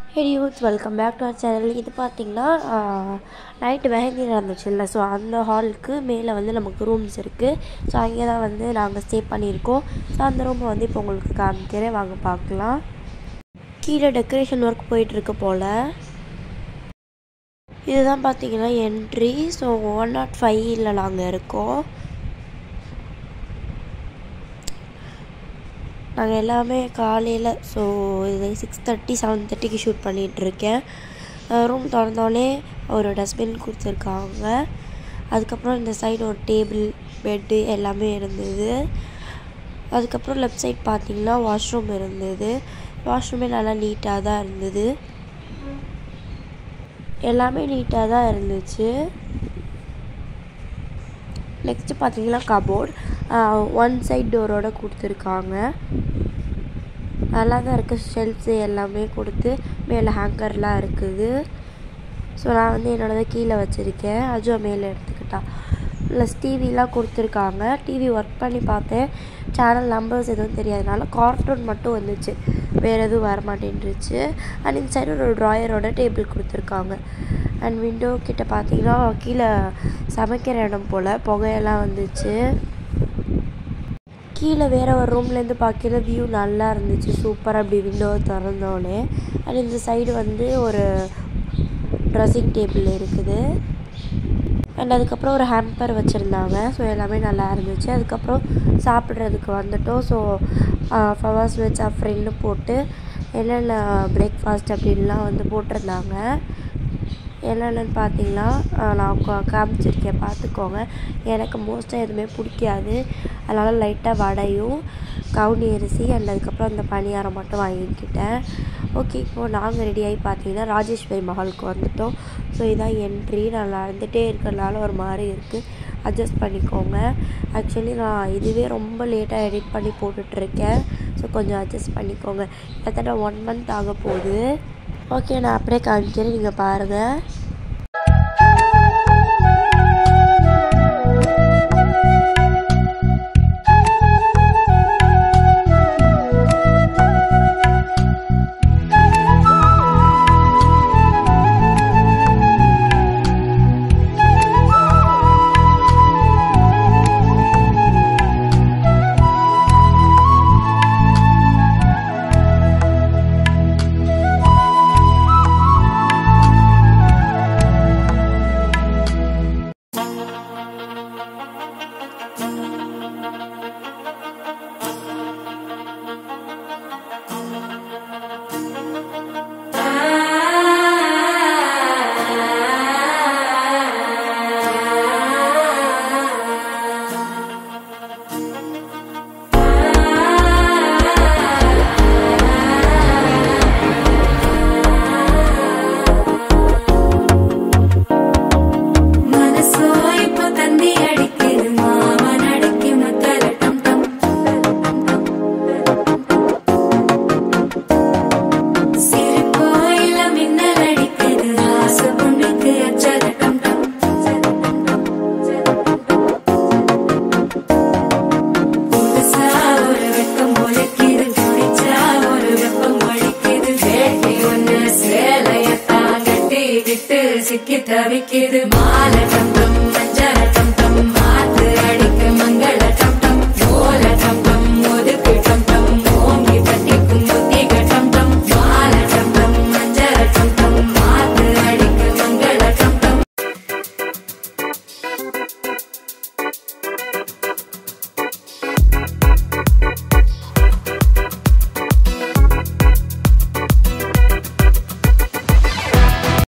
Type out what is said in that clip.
Hey youths, welcome back to our channel. இது பார்த்தீங்கன்னா night mehndi நடந்துச்சுல்ல, so அந்த ஹாலுக்கு மேலே வந்து நமக்கு ரூம்ஸ் இருக்குது. ஸோ அங்கே தான் வந்து நாங்கள் ஸ்டே பண்ணியிருக்கோம். ஸோ அந்த ரூமை வந்து இப்போ உங்களுக்கு காமிக்கிறேன், வாங்க பார்க்கலாம். கீழே டெக்கரேஷன் ஒர்க் போயிட்டுருக்கு போல். இதுதான் பார்த்தீங்கன்னா என்ட்ரி. ஸோ 105 நாங்கள் இருக்கோம். நாங்கள் எல்லாமே காலையில், ஸோ இது 6:30 7:30க்கு ஷூட் பண்ணிகிட்ருக்கேன். ரூம் திறந்தோடனே ஒரு டஸ்ட்பின் கொடுத்துருக்காங்க. அதுக்கப்புறம் இந்த சைடு ஒரு டேபிள், பெட்டு எல்லாமே இருந்தது. அதுக்கப்புறம் லெஃப்ட் சைட் பார்த்திங்கன்னா வாஷ்ரூம் இருந்தது. வாஷ்ரூமே நல்லா நீட்டாக தான் இருந்தது, எல்லாமே நீட்டாக தான் இருந்துச்சு. நெக்ஸ்ட்டு பார்த்தீங்கன்னா கபோர்ட், ஒன் சைட் டோரோட கொடுத்துருக்காங்க. நல்லா தான் இருக்குது. ஷெல்ஃப்ஸு எல்லாமே கொடுத்து மேலே ஹேங்கர்லாம் இருக்குது. ஸோ நான் வந்து என்னோடதை கீழே வச்சுருக்கேன், அஜோ மேலே எடுத்துக்கிட்டா. ப்ளஸ் டிவிலாம் கொடுத்துருக்காங்க. டிவி ஒர்க் பண்ணி பார்த்தேன், சேனல் நம்பர்ஸ் எதுவும் தெரியாதனால கார்ட்டூன் மட்டும் வந்துச்சு, வேறு எதுவும் வர மாட்டேன்ருச்சு. அண்ட் இந்த சைடு ஒரு ட்ராயரோட டேபிள் கொடுத்துருக்காங்க. அண்ட் விண்டோ கிட்ட பார்த்தீங்கன்னா கீழே சமைக்கிற இடம் போல் புகையெல்லாம் வந்துச்சு. கீழே வேறு ஒரு ரூம்லேருந்து பார்க்கிற வியூ நல்லா இருந்துச்சு, சூப்பராக அப்படி விண்டோவை திறந்தோடனே. அண்ட் இந்த சைடு வந்து ஒரு ட்ரெஸ்ஸிங் டேபிள் இருக்குது. அண்ட் அதுக்கப்புறம் ஒரு ஹேம்பர் வச்சுருந்தாங்க. ஸோ எல்லாமே நல்லா இருந்துச்சு. அதுக்கப்புறம் சாப்பிட்றதுக்கு வந்துட்டோம். ஸோ ஃபவர்ஸ் வெஜ் ஃப்ரெண்டு போட்டு என்னென்ன பிரேக்ஃபாஸ்ட் அப்படின்லாம் வந்து போட்டிருந்தாங்க. என்னென்னு பார்த்தீங்கன்னா நான் காமிச்சிருக்கேன், பார்த்துக்கோங்க. எனக்கு மோஸ்ட்டாக எதுவுமே பிடிக்காது, அதனால் லைட்டாக வடையும் கவுனி அரிசி அண்ட் அதுக்கப்புறம் அந்த பணியாரம் மட்டும் வாங்கிக்கிட்டேன். ஓகே, இப்போது நாங்கள் ரெடியாகி பார்த்தீங்கன்னா ராஜேஸ்வரி மஹாலுக்கு வந்துவிட்டோம். ஸோ இதான் என்ட்ரி. நான் நடந்துகிட்டே இருக்கிறதுனால ஒரு மாதிரி இருக்குது, அட்ஜஸ்ட் பண்ணிக்கோங்க. ஆக்சுவலி நான் இதுவே ரொம்ப லேட்டாக எடிட் பண்ணி போட்டுட்ருக்கேன், ஸோ கொஞ்சம் அட்ஜஸ்ட் பண்ணிக்கோங்க. கிட்டத்தட்ட 1 month ஆக போகுது. ஓகே, நான் அப்படியே காமிக்கிறேன், நீங்கள் பாருங்கள். சிக்கி தவிக்குது.